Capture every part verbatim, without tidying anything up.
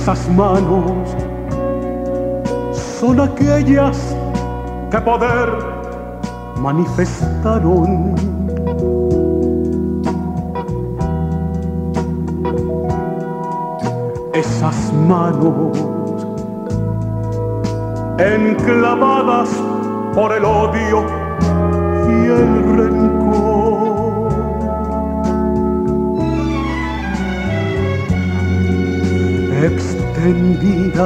Esas manos son aquellas que poder manifestaron. Esas manos enclavadas por el odio y el rencor, extendidas,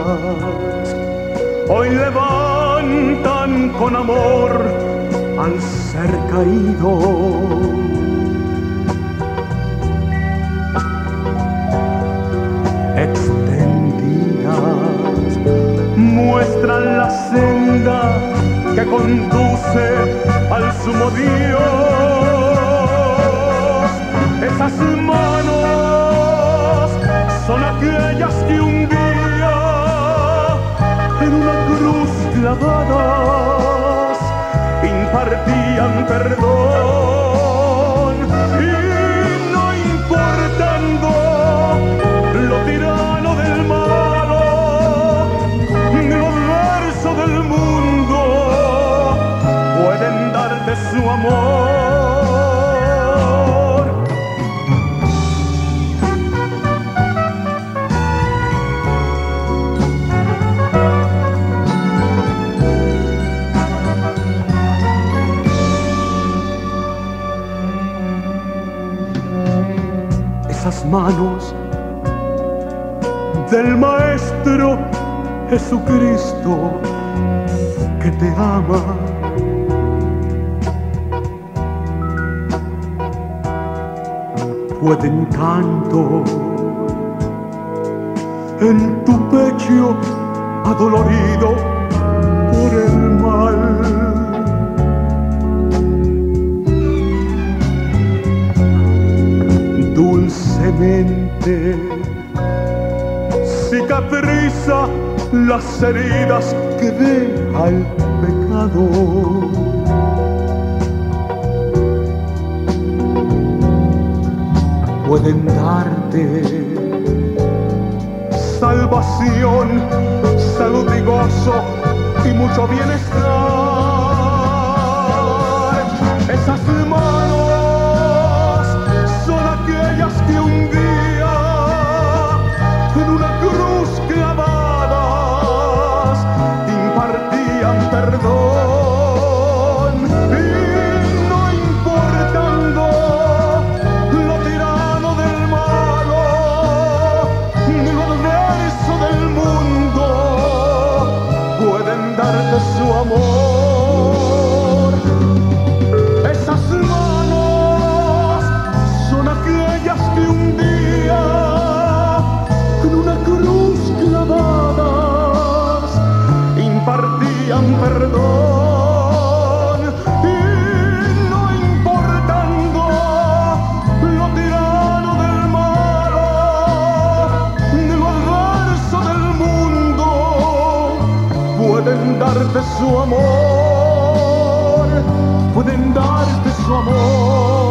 hoy levantan con amor al ser caído. Extendidas, muestran la senda que conduce al sumo Dios. Esas manos son aquellas que un día en una cruz clavadas impartían perdón, y no importando lo tirano del malo, ni lo adverso del mundo, pueden darte su amor. Esas manos del Maestro Jesucristo que te ama, pueden tanto en tu pecho adolorido por el mal. Dulcemente cicatriza las heridas que deja el pecado. Pueden darte salvación, salud y gozo y mucho bienestar. Esas manos son aquellas que un día en una cruz clavadas impartían perdón, y no importando lo tirano del malo, ni lo adverso del mundo, pueden darte su amor. Esas manos son aquellas que un día con una cruz clavadas impartían perdón, y no importando lo tirano del malo, ni lo adverso del mundo, pueden darte su amor, pueden darte su amor.